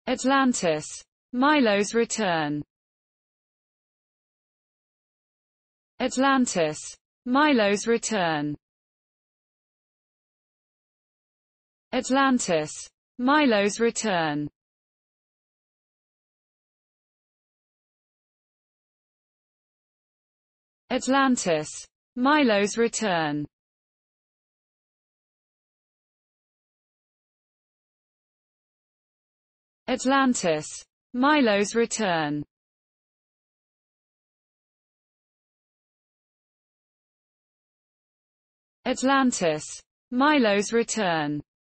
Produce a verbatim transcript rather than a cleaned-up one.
Atlantis. Milo's return. Atlantis. Milo's return. Atlantis. Milo's return. Atlantis. Milo's return. Atlantis. Milo's return. Atlantis. Milo's return.